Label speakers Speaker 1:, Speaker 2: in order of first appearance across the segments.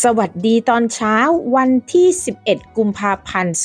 Speaker 1: สวัสดีตอนเช้าวันที่11กุมภาพันธ์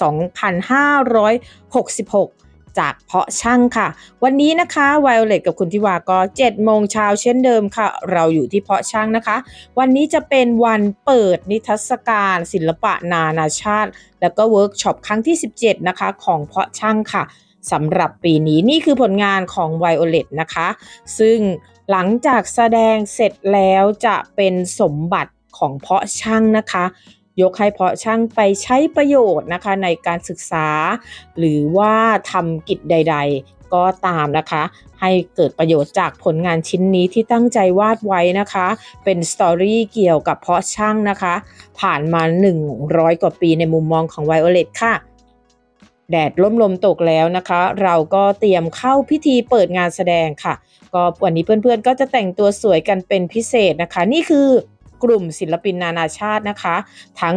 Speaker 1: 2566จากเพาะช่างค่ะวันนี้นะคะไวโอเลตกับคุณทิวาก็7โมงเช้าเช่นเดิมค่ะเราอยู่ที่เพาะช่างนะคะวันนี้จะเป็นวันเปิดนิทรรศการศิลปะนานาชาติแล้วก็เวิร์กช็อปครั้งที่17นะคะของเพาะช่างค่ะสำหรับปีนี้นี่คือผลงานของไวโอเลตนะคะซึ่งหลังจากแสดงเสร็จแล้วจะเป็นสมบัติของเพาะช่างนะคะยกให้เพาะช่างไปใช้ประโยชน์นะคะในการศึกษาหรือว่าทำกิจใดๆก็ตามนะคะให้เกิดประโยชน์จากผลงานชิ้นนี้ที่ตั้งใจวาดไว้นะคะเป็นสตอรี่เกี่ยวกับเพาะช่างนะคะผ่านมา100กว่าปีในมุมมองของไวโอเลตค่ะแดดร่มลมตกแล้วนะคะเราก็เตรียมเข้าพิธีเปิดงานแสดงค่ะก็วันนี้เพื่อนๆก็จะแต่งตัวสวยกันเป็นพิเศษนะคะนี่คือกลุ่มศิลปินนานาชาตินะคะทั้ง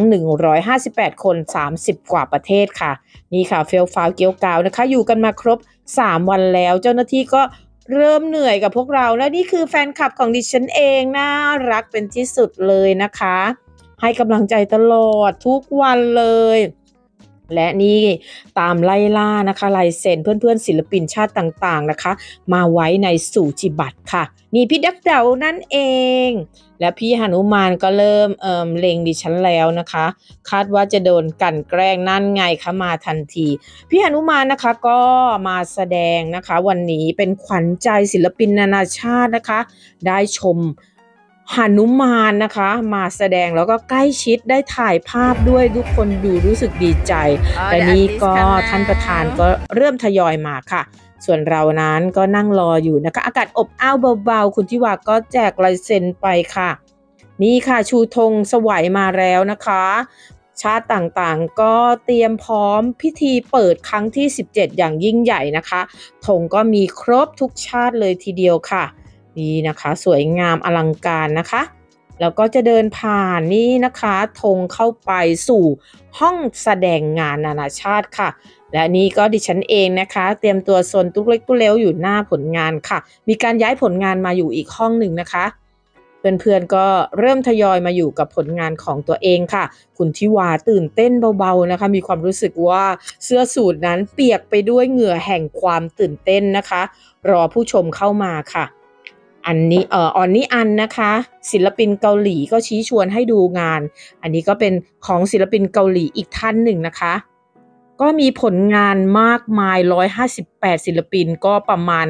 Speaker 1: 158คน30กว่าประเทศค่ะนี่ค่ะเฟี้ยวฟ้าวเกี้ยวกาวนะคะอยู่กันมาครบ3วันแล้วเจ้าหน้าที่ก็เริ่มเหนื่อยกับพวกเราและนี่คือแฟนคลับของดิฉันเองน่ารักเป็นที่สุดเลยนะคะให้กำลังใจตลอดทุกวันเลยและนี่ตามไล่ล่านะคะลายเซ็นเพื่อนๆศิลปินชาติต่างๆนะคะมาไว้ในสูจิบัตรค่ะนี่พี่ดักเดานั่นเองและพี่หนุมานก็เริ่มเล็งดิฉันแล้วนะคะคาดว่าจะโดนกลั่นแกล้งนั่นไงคะมาทันทีพี่หนุมานนะคะก็มาแสดงนะคะวันนี้เป็นขวัญใจศิลปินนานาชาตินะคะได้ชมหนุมานนะคะมาแสดงแล้วก็ใกล้ชิดได้ถ่ายภาพด้วยทุกคนดูรู้สึกดีใจและนี่ก็ท่านประธานก็เริ่มทยอยมาค่ะส่วนเรานั้นก็นั่งรออยู่นะคะอากาศอบอ้าวเบาๆคุณทิวาก็แจกลายเซ็นไปค่ะนี่ค่ะชูธงสวัยมาแล้วนะคะชาติต่างๆก็เตรียมพร้อมพิธีเปิดครั้งที่17อย่างยิ่งใหญ่นะคะธงก็มีครบทุกชาติเลยทีเดียวค่ะนี่นะคะสวยงามอลังการนะคะแล้วก็จะเดินผ่านนี่นะคะธงเข้าไปสู่ห้องแสดงงานนานาชาติค่ะและนี่ก็ดิฉันเองนะคะเตรียมตัวโซนตุ๊กเล็กตุ๊กเล็วอยู่หน้าผลงานค่ะมีการย้ายผลงานมาอยู่อีกห้องหนึ่งนะคะเพื่อนๆก็เริ่มทยอยมาอยู่กับผลงานของตัวเองค่ะคุณทิวาตื่นเต้นเบาๆนะคะมีความรู้สึกว่าเสื้อสูทนั้นเปียกไปด้วยเหงื่อแห่งความตื่นเต้นนะคะรอผู้ชมเข้ามาค่ะอันนี้ออนนี่อันนะคะศิลปินเกาหลีก็ชี้ชวนให้ดูงานอันนี้ก็เป็นของศิลปินเกาหลีอีกท่านหนึ่งนะคะก็มีผลงานมากมาย158ศิลปินก็ประมาณ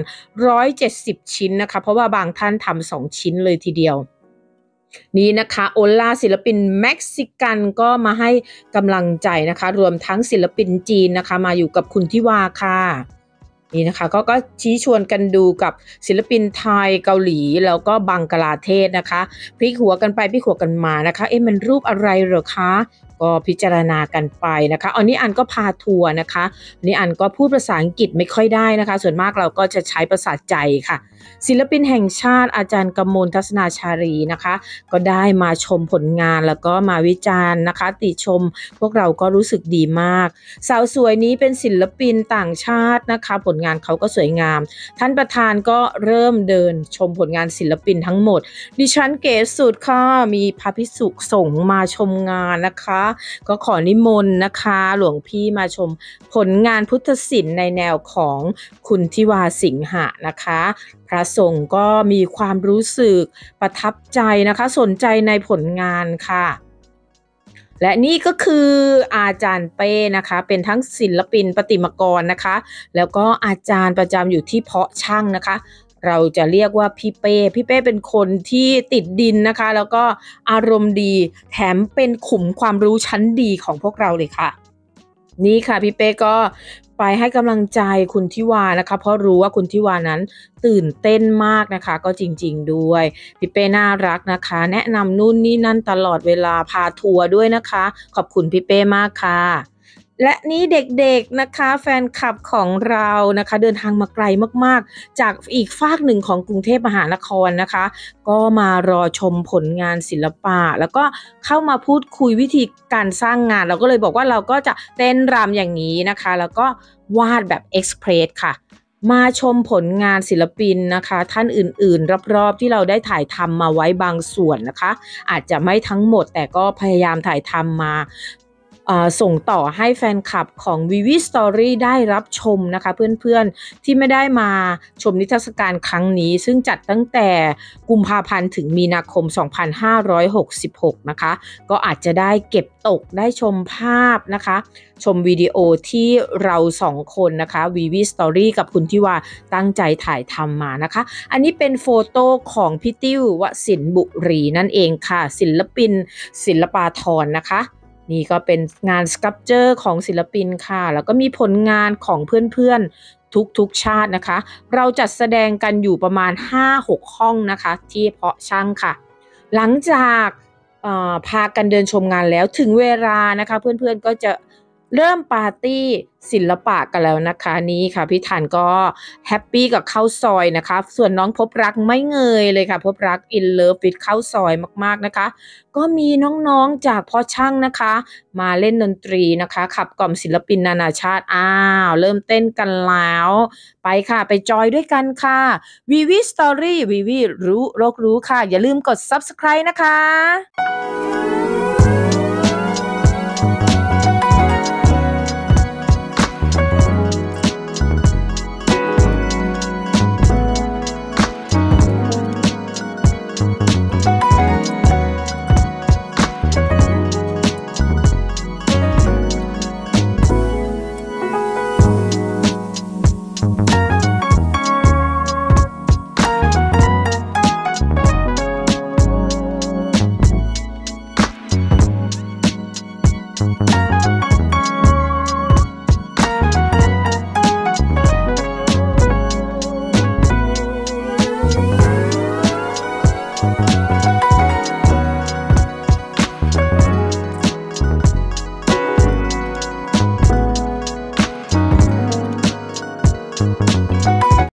Speaker 1: 170ชิ้นนะคะเพราะว่าบางท่านทำ2ชิ้นเลยทีเดียวนี่นะคะโอล่าศิลปินเม็กซิกันก็มาให้กำลังใจนะคะรวมทั้งศิลปินจีนนะคะมาอยู่กับคุณทิวาค่ะนี่นะคะก็ชี้ชวนกันดูกับศิลปินไทยเกาหลีแล้วก็บังกลาเทศนะคะพลิกหัวกันไปพลิกหัวกันมานะคะมันรูปอะไรเหรอคะก็พิจารณากันไปนะคะอันนี้อันก็พาทัวร์นะคะอันนี้อันก็พูดภาษาอังกฤษไม่ค่อยได้นะคะส่วนมากเราก็จะใช้ภาษาใจค่ะศิลปินแห่งชาติอาจารย์กมลทัศนาชารีนะคะก็ได้มาชมผลงานแล้วก็มาวิจารณ์นะคะติชมพวกเราก็รู้สึกดีมากสาวสวยนี้เป็นศิลปินต่างชาตินะคะผลงานเขาก็สวยงามท่านประธานก็เริ่มเดินชมผลงานศิลปินทั้งหมดดิฉันเก๋สุดค่ะมีพระภิกษุสงฆ์มาชมงานนะคะก็ขอนิมนต์นะคะหลวงพี่มาชมผลงานพุทธศิลป์ในแนวของคุณทิวาสิงหะนะคะพระสงฆ์ก็มีความรู้สึกประทับใจนะคะสนใจในผลงานค่ะและนี่ก็คืออาจารย์เป้นะคะเป็นทั้งศิลปินประติมากรนะคะแล้วก็อาจารย์ประจำอยู่ที่เพาะช่างนะคะเราจะเรียกว่าพี่เป้เป็นคนที่ติดดินนะคะแล้วก็อารมณ์ดีแถมเป็นขุมความรู้ชั้นดีของพวกเราเลยค่ะนี่ค่ะพี่เป้ก็ไปให้กำลังใจคุณทิวานะคะเพราะรู้ว่าคุณทิวานั้นตื่นเต้นมากนะคะก็จริงๆด้วยพี่เป้น่ารักนะคะแนะนำนู่นนี่นั่นตลอดเวลาพาทัวร์ด้วยนะคะขอบคุณพี่เป้มากค่ะและนี่เด็กๆนะคะแฟนคลับของเรานะคะเดินทางมาไกลมากๆจากอีกฟากหนึ่งของกรุงเทพมหานครนะคะก็มารอชมผลงานศิลปะแล้วก็เข้ามาพูดคุยวิธีการสร้างงานเราก็เลยบอกว่าเราก็จะเต้นรำอย่างนี้นะคะแล้วก็วาดแบบเอ็กซ์เพรสค่ะมาชมผลงานศิลปินนะคะท่านอื่นๆรอบๆที่เราได้ถ่ายทำมาไว้บางส่วนนะคะอาจจะไม่ทั้งหมดแต่ก็พยายามถ่ายทำมาส่งต่อให้แฟนคลับของ Vivi Story ได้รับชมนะคะเพื่อนๆที่ไม่ได้มาชมนิทรรศการครั้งนี้ซึ่งจัดตั้งแต่กุมภาพันธ์ถึงมีนาคม 2566 นะคะก็อาจจะได้เก็บตกได้ชมภาพนะคะชมวิดีโอที่เราสองคนนะคะ Vivi Story กับคุณทิวาตั้งใจถ่ายทำมานะคะอันนี้เป็นโฟโต้ของพี่ติ้ววสินบุรีนั่นเองค่ะศิลปินศิลปาธรนะคะนี่ก็เป็นงานสครับเจอร์ของศิลปินค่ะแล้วก็มีผลงานของเพื่อนๆทุกชาตินะคะเราจัดแสดงกันอยู่ประมาณ 5-6 ห้องนะคะที่เพาะช่างค่ะหลังจากพากันเดินชมงานแล้วถึงเวลานะคะเพื่อนๆก็จะเริ่มปาร์ตี้ศิลปะกันแล้วนะคะนี่ค่ะพี่ธันก็แฮปปี้กับข้าวซอยนะคะส่วนน้องพบรักไม่เงยเลยค่ะพบรักอินเลิฟวิดข้าวซอยมากๆนะคะก็มีน้องๆจากพ่อช่างนะคะมาเล่นดนตรีนะคะขับกล่อมศิลปินนานาชาติเริ่มเต้นกันแล้วไปค่ะไปจอยด้วยกันค่ะ Vivi Story Vivi รู้โลกรู้ค่ะอย่าลืมกด Subscribe นะคะ